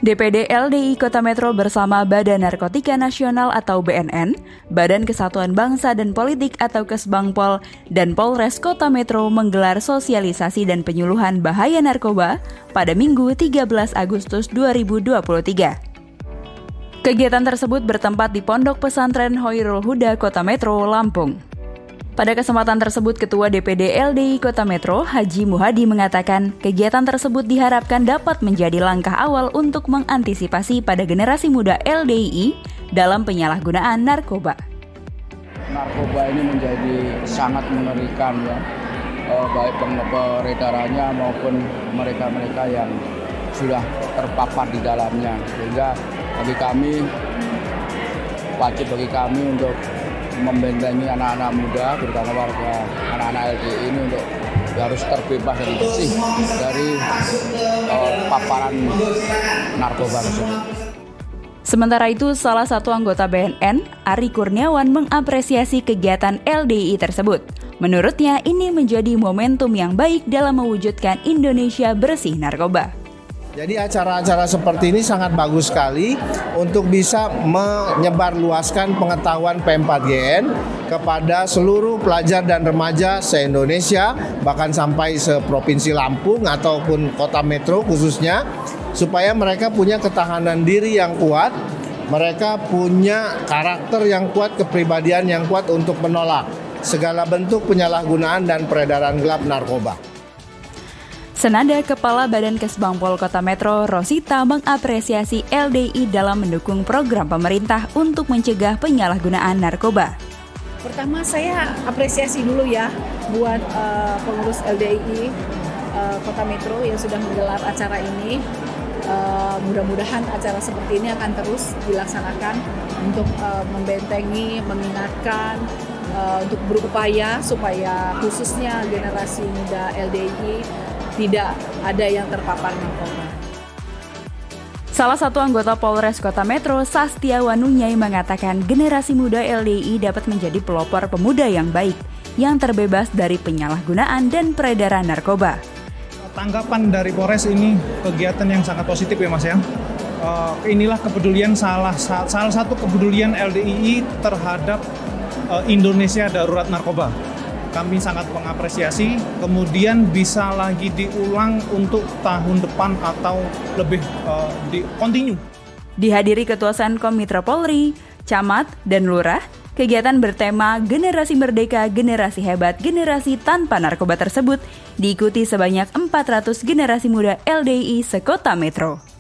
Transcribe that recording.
DPD LDI Kota Metro bersama Badan Narkotika Nasional atau BNN, Badan Kesatuan Bangsa dan Politik atau Kesbangpol, dan Polres Kota Metro menggelar sosialisasi dan penyuluhan bahaya narkoba pada Minggu 13 Agustus 2023. Kegiatan tersebut bertempat di Pondok Pesantren Hoirul Huda Kota Metro, Lampung. Pada kesempatan tersebut, Ketua DPD LDI Kota Metro, Haji Muhadi mengatakan kegiatan tersebut diharapkan dapat menjadi langkah awal untuk mengantisipasi pada generasi muda LDI dalam penyalahgunaan narkoba. Narkoba ini menjadi sangat mengerikan ya, baik peredarannya maupun mereka-mereka yang sudah terpapar di dalamnya. Sehingga wajib bagi kami untuk membentengi anak-anak muda, terutama warga anak-anak LDI ini untuk harus terbebas dan bersih dari paparan narkoba tersebut. Sementara itu, salah satu anggota BNN, Ari Kurniawan, mengapresiasi kegiatan LDI tersebut. Menurutnya, ini menjadi momentum yang baik dalam mewujudkan Indonesia bersih narkoba. Jadi acara-acara seperti ini sangat bagus sekali untuk bisa menyebarluaskan pengetahuan P4GN kepada seluruh pelajar dan remaja se-Indonesia, bahkan sampai se-Provinsi Lampung ataupun Kota Metro khususnya, supaya mereka punya ketahanan diri yang kuat, mereka punya karakter yang kuat, kepribadian yang kuat untuk menolak segala bentuk penyalahgunaan dan peredaran gelap narkoba. Senada, Kepala Badan Kesbangpol Kota Metro, Rosita, mengapresiasi LDI dalam mendukung program pemerintah untuk mencegah penyalahgunaan narkoba. Pertama, saya apresiasi dulu ya buat pengurus LDI Kota Metro yang sudah menggelar acara ini. Mudah-mudahan acara seperti ini akan terus dilaksanakan untuk membentengi, mengingatkan, untuk berupaya supaya khususnya generasi muda LDI tidak ada yang terpapar narkoba. Salah satu anggota Polres Kota Metro, Sastia Wanunyai, mengatakan generasi muda LDI dapat menjadi pelopor pemuda yang baik, yang terbebas dari penyalahgunaan dan peredaran narkoba. Tanggapan dari Polres ini kegiatan yang sangat positif ya Mas ya. Inilah kepedulian salah satu kepedulian LDI terhadap Indonesia darurat narkoba. Kami sangat mengapresiasi, kemudian bisa lagi diulang untuk tahun depan atau lebih continue. Dihadiri Ketua Senkom Mitra Polri, Camat, dan Lurah, kegiatan bertema Generasi Merdeka, Generasi Hebat, Generasi Tanpa Narkoba tersebut diikuti sebanyak 400 generasi muda LDI se-Kota Metro.